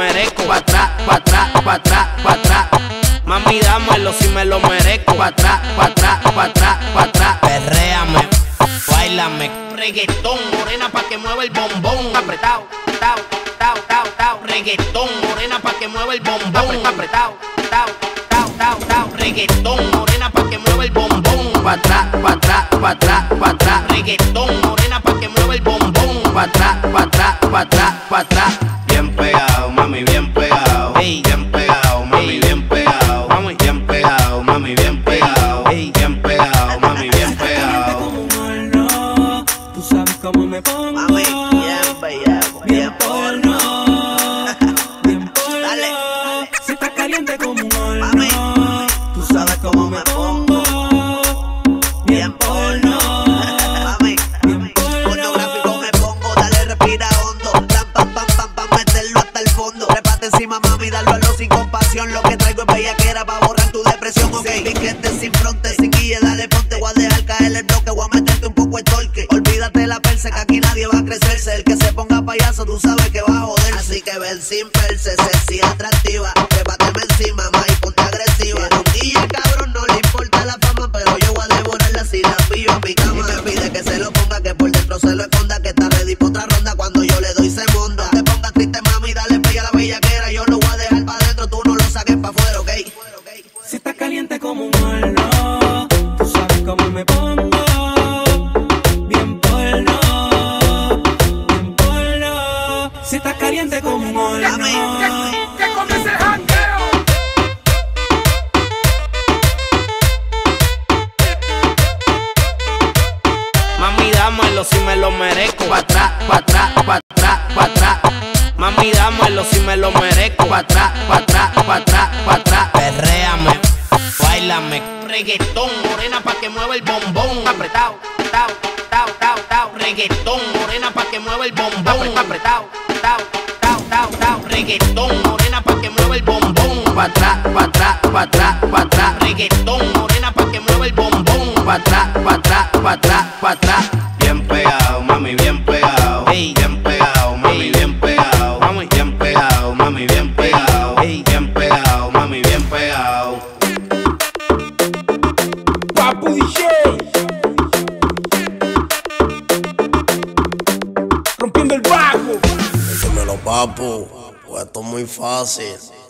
merezco. Pa' atrás, pa' atrás, pa' atrás, pa' atrás. Mami, dámelo si me lo merezco. Pa' atrás, pa' atrás, pa' atrás, pa' atrás. Perréame, bailame. Reggaetón, morena pa' que mueva el bombón. Apretado, tao, tao, tao, tao. Reggaetón, morena pa' que mueva el bombón. Apretado, tao, tao, tao, tao. Reggaetón, morena pa' que mueva el bombón. Pa' atrás, pa' atrás, pa' atrás, pa' atrás. Reggaetón, morena pa' que mueva el bombón. Pa' atrás, pa' atrás, pa' atrás, pa' atrás. Bien pegado, mami, bien pegado. Ey. Bien pegado, mami, bien pegado. Mami. Bien pegado, mami, bien pegado. Ey. Bien pegado, mami, bien pegado. Como un horno, tú sabes cómo me pongo. Mami, bien pegado, Bien porno, bien porno. Dale. Si estás caliente como un horno, Mami, tú sabes cómo me pongo. Bien porno, mami, bien porno. pornográfico me pongo, dale respira hondo. Pam, pam, pam, pam, pam, meterlo hasta el fondo. Trépate encima, mami, dalo a lo sin compasión. Lo que traigo es bellaquera pa' borrar tu depresión. Ok, piquete sin fronte, sin guille, dale ponte. Voy a dejar caer el bloque, voy a meterte un poco de torque. Olvídate la perse, que aquí nadie va a crecerse. El que se ponga payaso, tú sabes que va a joder. Así que ven sin perse, sexy, atractiva. Trépateme encima, ma, y ponte agresiva. Un guille, cabrón, no le importa la fama, pero yo voy a devorarla si la pillo en mi cama. Y me pide que se lo ponga, que por dentro se lo esconda, que está ready pa' otra ronda. Cuando yo le doy se monda. No te pongas triste, mami, dale pella a la bellaquera. Yo lo voy a dejar pa' dentro, tú no lo saques pa' afuera, ¿ok? Si estás caliente como un horno, tú sabes cómo me pongo. Bien porno, bien porno. Si estás caliente como un horno. ¡Que comience el jangueo! Mami, dámelo si me lo merezco. Pa' atrás, pa' atrás, pa' atrás, pa' atrás. Mami, dámelo si me lo merezco. Pa' atrás, pa' atrás, pa' atrás, pa' atrás. Perréame, bailame. Reggaetón, morena pa' que mueva el bombón. Apretado, tao, tao, tao, tao. Reggaetón, morena pa' que mueva el bombón. Apretado, tao, tao, tao, tao. Reggaetón, morena pa' que mueva el bombón. Pa' atrás, pa' atrás, pa' atrás, pa' atrás. Reggaetón, morena pa' que mueva el bombón. Pa' atrás, pa' atrás, pa' atrás, pa' atrás. Bien pegado, mami, bien pegado. Ey. Bien pegado, mami, Ey. bien pegado. Mami. Bien pegado, mami, bien pegado. Ey. Bien pegado, mami, bien pegado. Papu DJ, rompiendo el bajo. Dímelo, papu, pues esto es muy fácil.